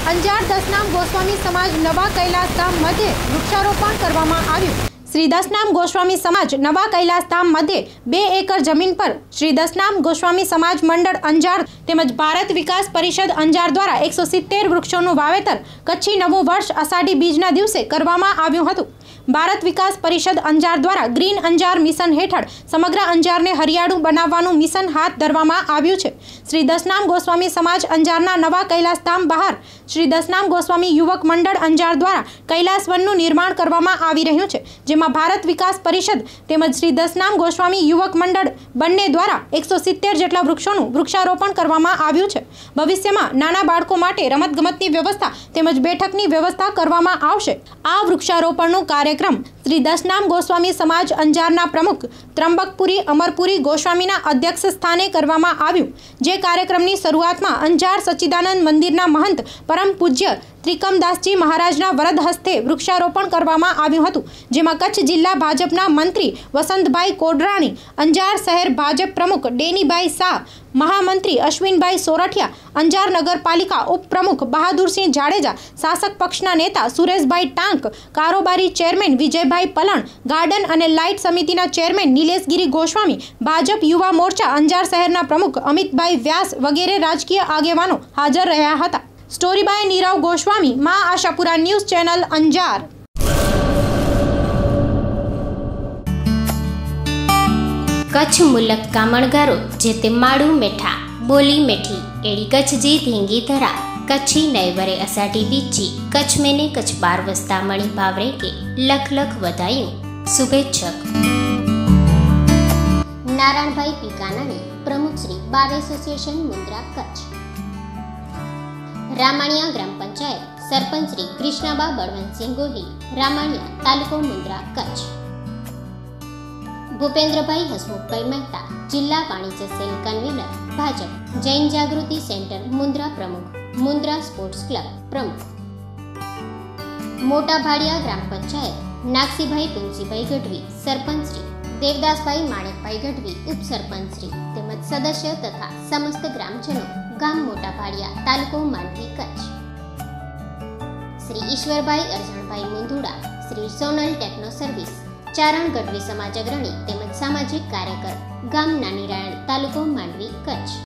અંજાર દસનામ ગોસ્વામી સમાજ નવા કૈલાસધામ મધ્યે વૃક્ષારોપણ કરવામાં આવ્યું। શ્રી દસનામ ગોસ્વામી સમાજ નવા કૈલાસધામ મધ્યે 2 એકર જમીન પર શ્રી દસનામ ગોસ્વામી સમાજ મંડળ અંજાર તેમજ ભારત વિકાસ પરિષદ અંજાર દ્વારા 170 વૃક્ષોનું વાવેતર કચ્છી નવું વર્ષ અષાઢી બીજના દિવસે કરવામાં આવ્યું હતું। ભારત વિકાસ પરિષદ અંજાર દ્વારા ગ્રીન અંજાર મિશન હેઠળ સમગ્ર અંજારને હરિયાળું બનાવવાનું મિશન હાથ ધરવામાં આવ્યું છે। શ્રી દસનામ ગોસ્વામી સમાજ અંજારના નવા કૈલાસધામ બહાર શ્રી દસનામ ગોસ્વામી યુવક મંડળ અંજાર દ્વારા કૈલાસ વનનું નિર્માણ કરવામાં આવી રહ્યું છે, જેમાં ભારત વિકાસ પરિષદ તેમજ શ્રી દસનામ ગોસ્વામી યુવક મંડળ બંને દ્વારા 170 જેટલા વૃક્ષોનું વૃક્ષારોપણ કરવામાં આવ્યું છે। ભવિષ્યમાં નાના બાળકો માટે રમતગમતની વ્યવસ્થા તેમજ બેઠકની વ્યવસ્થા કરવામાં આવશે। આ વૃક્ષારોપણનું કાર્યક્રમ શ્રી દસનામ ગોસ્વામી સમાજ અંજારના પ્રમુખ ત્રંબકપુરી અમરપુરી ગોસ્વામીના અધ્યક્ષ સ્થાને કરવામાં આવ્યું, જે કાર્યક્રમની શરૂઆતમાં અંજાર સચ્ચિદાનંદ મંદિરના મહંત પરમ પૂજ્ય ત્રિકમદાસજી મહારાજના વરદ હસ્તે વૃક્ષારોપણ કરવામાં આવ્યું હતું, જેમાં કચ્છ જિલ્લા ભાજપના મંત્રી વસંતભાઈ કોડરાણી, અંજાર શહેર ભાજપ પ્રમુખ ડેનીભાઈ શાહ, મહામંત્રી અશ્વિનભાઈ સોરઠિયા, અંજાર નગરપાલિકા ઉપપ્રમુખ બહાદુરસિંહ જાડેજા, શાસક પક્ષના નેતા સુરેશભાઈ ટાંક, કારોબારી ચેરમેન વિજયભાઈ પલણ, ગાર્ડન અને લાઇટ સમિતિના ચેરમેન નિલેશગીરી ગોસ્વામી, ભાજપ યુવા મોરચા અંજાર શહેરના પ્રમુખ અમિતભાઈ વ્યાસ વગેરે રાજકીય આગેવાનો હાજર રહ્યા હતા। Story by Nirav Goswami, Maa Ashapura news channel Anjar. Kutch मुलक कामणगारो जेते माड़ू मेठा बोली मेठी एड़ी कच्छ जी धींगी धरा कच्छी नैवरे अषाढ़ी बीची कच्छ में ने कच्छ बार वस्ता मणि भावरे के लख लख बधाईओ शुभेच्छक। नारायण भाई पीकानानी, प्रमुख श्री बार एसोसिएशन मुंद्रा कच्छ। रामाणिया ग्राम पंचायत सरपंच श्री कृष्णाबा बळवंत सिंह गोहिल, रामाणिया तालुको मुंद्रा कच्छ। भूपेन्द्रभाई हसमुखभाई मेहता, जिला वाणिज्य सेल कन्वीनर भाजप। जैन जागृति सेंटर मुंद्रा प्रमुख, मुंद्रा स्पोर्ट्स क्लब प्रमुख। मोटा भाड़िया ग्राम पंचायत नागसीभाई तुलसीभाई गढ़वी, सरपंच श्री देवदासभाई माणिकभाई गढ़वी, उपसरपंच श्री तेमज सदस्य तथा समस्त ग्रामजनों गाम मोटा भाड़िया तालुको मांडवी कच्छ। श्री ईश्वरभाई अर्जणभाई मुंदुड़ा, श्री सोनल टेक्नो सर्विस, चारण गढ़वी समाज अग्रणी तेमज सामाजिक कार्यकर, गाम नानी रायण तालुको मांडवी कच्छ।